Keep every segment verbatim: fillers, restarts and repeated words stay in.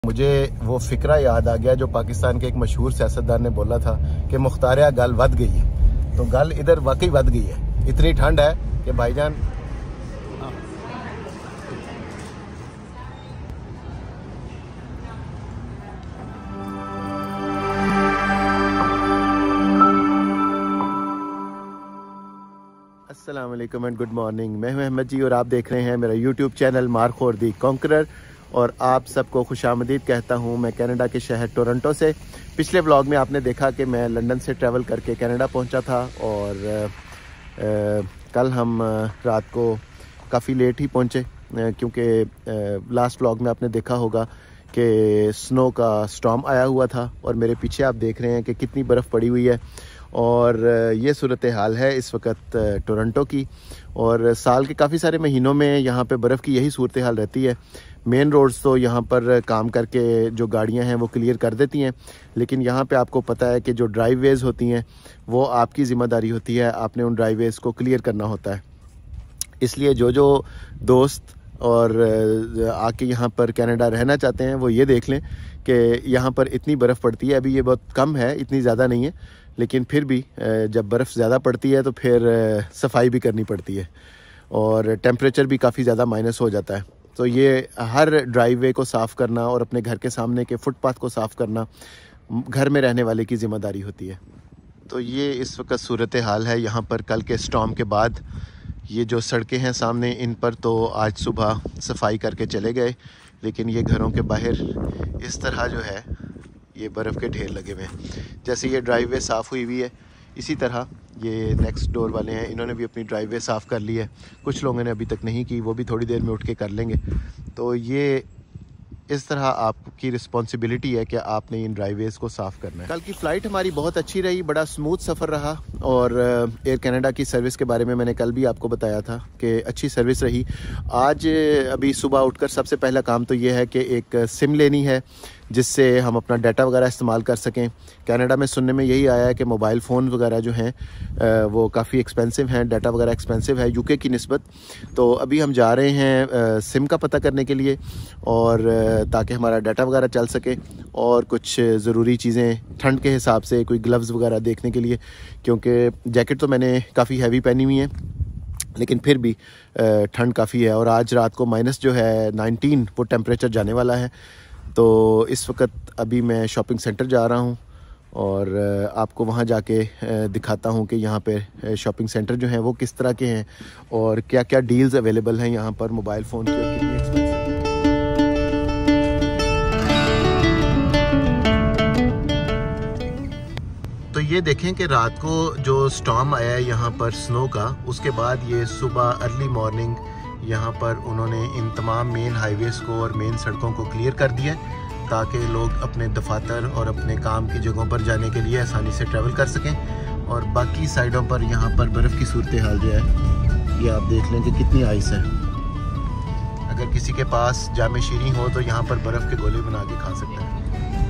मुझे वो फिक्रा याद आ गया जो पाकिस्तान के एक मशहूर सियासतदान ने बोला था कि मुख्तारिया गल वध गई है। तो गल इधर वाकई वध गई है। इतनी ठंड है कि भाईजान अस्सलाम वालेकुम एंड गुड मॉर्निंग। मैं हूं अहमद जी और आप देख रहे हैं मेरा YouTube channel Markhor the conqueror. और आप सबको खुशामदीद कहता हूं मैं कनाडा के शहर टोरंटो से। पिछले व्लॉग में आपने देखा कि मैं लंदन से ट्रैवल करके कनाडा पहुंचा था और आ, आ, कल हम रात को काफ़ी लेट ही पहुंचे क्योंकि लास्ट व्लॉग में आपने देखा होगा कि स्नो का स्टॉर्म आया हुआ था और मेरे पीछे आप देख रहे हैं कि कितनी बर्फ़ पड़ी हुई है। और ये सूरत हाल है इस वक्त टोरंटो की। और साल के काफ़ी सारे महीनों में यहाँ पे बर्फ़ की यही सूरत हाल रहती है। मेन रोड्स तो यहाँ पर काम करके जो गाड़ियाँ हैं वो क्लियर कर देती हैं, लेकिन यहाँ पे आपको पता है कि जो ड्राइववेज़ होती हैं वो आपकी ज़िम्मेदारी होती है, आपने उन ड्राइववेज़ को क्लियर करना होता है। इसलिए जो जो दोस्त और आके यहाँ पर कनाडा रहना चाहते हैं वो ये देख लें कि यहाँ पर इतनी बर्फ़ पड़ती है। अभी ये बहुत कम है, इतनी ज़्यादा नहीं है, लेकिन फिर भी जब बर्फ़ ज़्यादा पड़ती है तो फिर सफाई भी करनी पड़ती है और टेम्परेचर भी काफ़ी ज़्यादा माइनस हो जाता है। तो ये हर ड्राइववे को साफ़ करना और अपने घर के सामने के फुटपाथ को साफ़ करना घर में रहने वाले की ज़िम्मेदारी होती है। तो ये इस वक्त सूरत हाल है यहाँ पर। कल के स्टॉर्म के बाद ये जो सड़कें हैं सामने, इन पर तो आज सुबह सफाई करके चले गए, लेकिन ये घरों के बाहर इस तरह जो है ये बर्फ़ के ढेर लगे हुए हैं। जैसे ये ड्राइववे साफ़ हुई हुई है, इसी तरह ये नेक्स्ट डोर वाले हैं, इन्होंने भी अपनी ड्राइववे साफ़ कर ली है। कुछ लोगों ने अभी तक नहीं की, वो भी थोड़ी देर में उठ के कर लेंगे। तो ये इस तरह आपकी रिस्पॉन्सिबिलिटी है कि आपने इन ड्राइववेज़ को साफ़ करना है। कल की फ़्लाइट हमारी बहुत अच्छी रही, बड़ा स्मूथ सफ़र रहा। और एयर कनाडा की सर्विस के बारे में मैंने कल भी आपको बताया था कि अच्छी सर्विस रही। आज अभी सुबह उठकर सबसे पहला काम तो ये है कि एक सिम लेनी है जिससे हम अपना डाटा वगैरह इस्तेमाल कर सकें। कनाडा में सुनने में यही आया है कि मोबाइल फ़ोन वगैरह जो हैं वो काफ़ी एक्सपेंसिव हैं, डाटा वगैरह एक्सपेंसिव है यूके की निस्बत। तो अभी हम जा रहे हैं सिम का पता करने के लिए, और ताकि हमारा डाटा वगैरह चल सके, और कुछ ज़रूरी चीज़ें ठंड के हिसाब से, कोई ग्लव्स वगैरह देखने के लिए, क्योंकि जैकेट तो मैंने काफ़ी हैवी पहनी हुई है लेकिन फिर भी ठंड काफ़ी है। और आज रात को माइनस जो है नाइनटीन वो टेम्परेचर जाने वाला है। तो इस वक्त अभी मैं शॉपिंग सेंटर जा रहा हूं और आपको वहां जाके दिखाता हूं कि यहां पे शॉपिंग सेंटर जो हैं वो किस तरह के हैं और क्या क्या डील्स अवेलेबल हैं यहां पर मोबाइल फ़ोन की, कितनी एक्सपेंसिव। तो ये देखें कि रात को जो स्टॉर्म आया है यहाँ पर स्नो का, उसके बाद ये सुबह अर्ली मॉर्निंग यहाँ पर उन्होंने इन तमाम मेन हाईवेज़ को और मेन सड़कों को क्लियर कर दिया ताकि लोग अपने दफातर और अपने काम की जगहों पर जाने के लिए आसानी से ट्रैवल कर सकें। और बाकी साइडों पर यहाँ पर बर्फ़ की सूरत हाल जो है ये आप देख लें कि कितनी आइस है। अगर किसी के पास जामे शीरी हो तो यहाँ पर बर्फ़ के गोले बना के खा सकते हैं।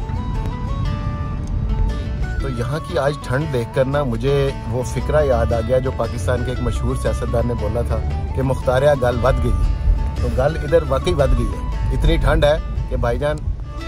तो यहाँ की आज ठंड देखकर ना मुझे वो फिक्रा याद आ गया जो पाकिस्तान के एक मशहूर सियासतदान ने बोला था कि मुख्तारिया गल वध गई है। तो गल इधर वाकई वध गई है। इतनी ठंड है कि भाईजान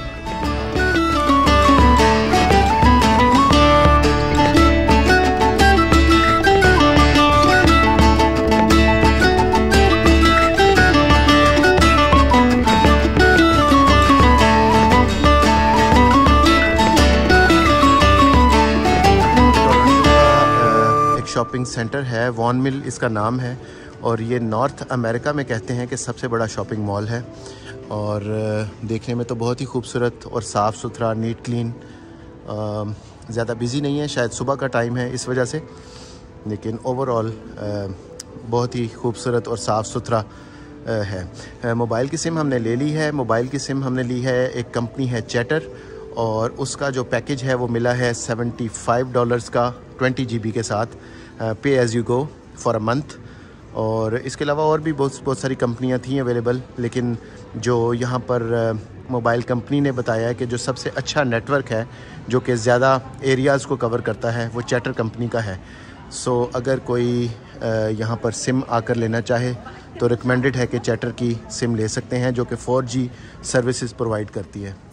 शॉपिंग सेंटर है, वॉन मिल इसका नाम है, और ये नॉर्थ अमेरिका में कहते हैं कि सबसे बड़ा शॉपिंग मॉल है। और देखने में तो बहुत ही खूबसूरत और साफ़ सुथरा, नीट क्लीन। ज़्यादा बिज़ी नहीं है, शायद सुबह का टाइम है इस वजह से, लेकिन ओवरऑल बहुत ही खूबसूरत और साफ़ सुथरा है। मोबाइल की सिम हमने ले ली है। मोबाइल की सिम हमने ली है, एक कंपनी है चैटर, और उसका जो पैकेज है वो मिला है सेवेंटी फाइव डॉलर्स का ट्वेंटी जी बी के साथ, pay as you go for a month. और इसके अलावा और भी बहुत बहुत सारी कंपनियां थी अवेलेबल, लेकिन जो यहाँ पर मोबाइल कंपनी ने बताया है कि जो सबसे अच्छा नेटवर्क है जो कि ज़्यादा एरियाज़ को कवर करता है वो चैटर कंपनी का है। सो अगर कोई यहाँ पर सिम आकर लेना चाहे तो रिकमेंडेड है कि चैटर की सिम ले सकते हैं जो कि फोर जी सर्विसेज प्रोवाइड करती है।